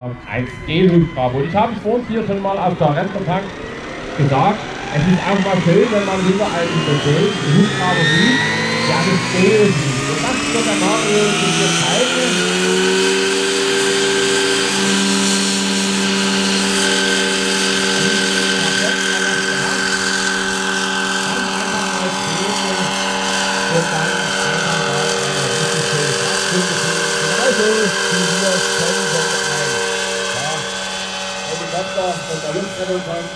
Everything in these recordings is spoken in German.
Ein Steel-Hubschrauber. Und ich habe es vorhin hier schon mal auf der Restaurant gesagt, es ist auch mal schön, wenn man wieder einen speziellen Hubschrauber sieht, der das Steel sieht. Und das wird der Mario hier zeigen. Von der Luftrettung kommt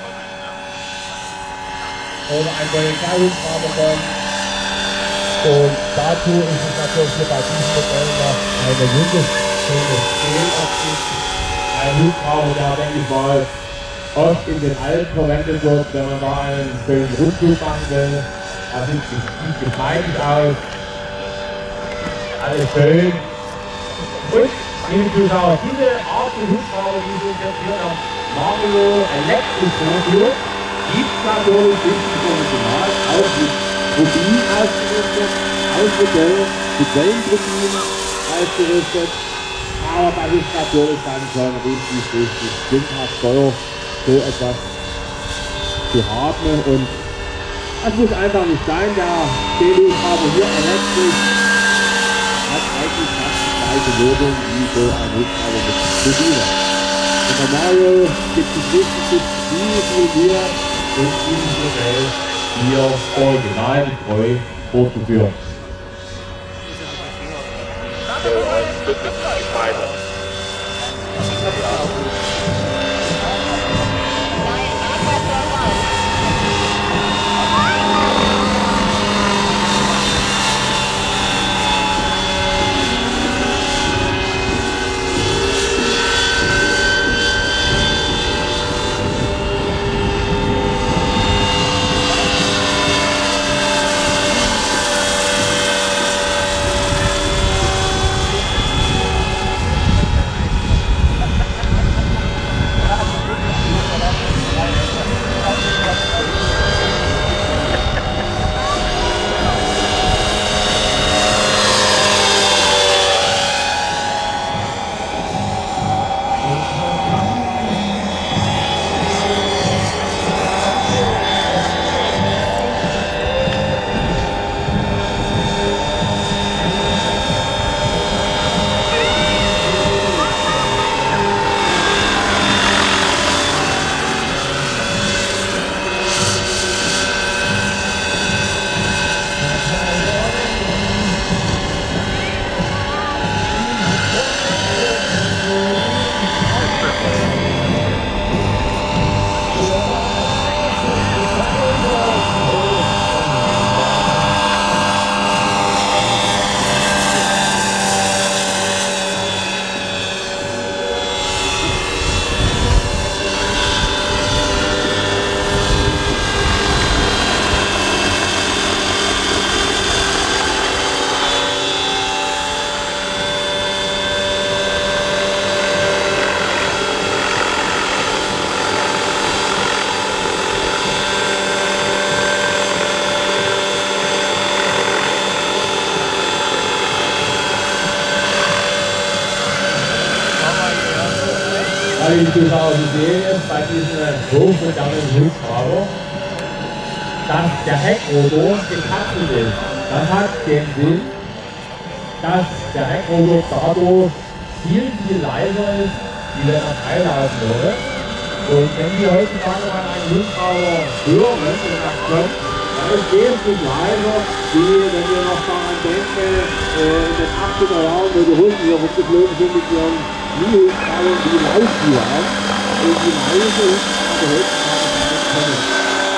oder ein Polizeihubschrauber kommt. Und dazu ist es natürlich hier bei diesem Modell noch eine wunderschöne Stehloptik. Ein Hubschrauber, der, denke ich mal, oft in den Alpen verwendet wird, wenn man da einen schönen Rundflug machen will. Das sieht geschmeidig aus. Alles schön. Und, liebe Zuschauer, diese Art von Hubschrauber, die sind jetzt hier noch Mario elektrisch vorführt, gibt es natürlich richtig original, auch mit Turbinen ausgerüstet, aus Modell, mit Wellenturbinen ausgerüstet. Aber das ist natürlich dann schon richtig sündhaft teuer, so etwas zu haben. Und das muss einfach nicht sein. Der Steel-Hubschrauber hier elektrisch hat eigentlich fast die gleiche Wirkung wie so ein Hubschrauber mit Turbine. Und der Mario gibt es richtig viel mehr und dieses Modell hier originalgetreu vorzuführen. Die Zuschauer, Sie sehen jetzt bei diesem hochmodernenen Hubschrauber, dass der Heckrotor gekapselt ist. Das hat den Sinn, dass der Heckrotor dadurch viel leiser ist, wie wenn er freilaufen würde. Und wenn Sie heutzutage mal einen Hubschrauber hören, und das kommt, dann ist wesentlich leiser, wie wenn wir noch daran denken, in den 80er Jahren, wo die Russen hier rumgeflogen sind mit ihren Mini-Hubschraubern, die laut die waren. Und die meiste Hubschrauber heutzutage können.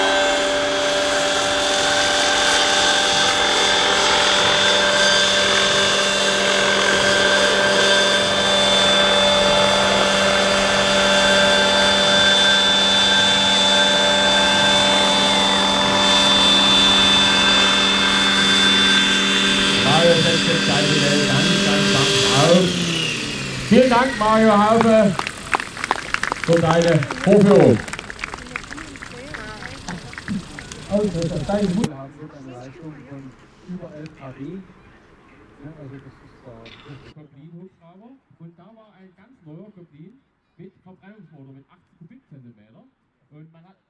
Vielen Dank, Mario Haufe, für deine Vorführung. Also, das ist eine Leistung von über 11 kW. Ja, also das ist der Hubschrauber. Und da war ein ganz neuer Kotlin mit Verbrennungsmotor mit 80 Kubikzentimeter. Und man hat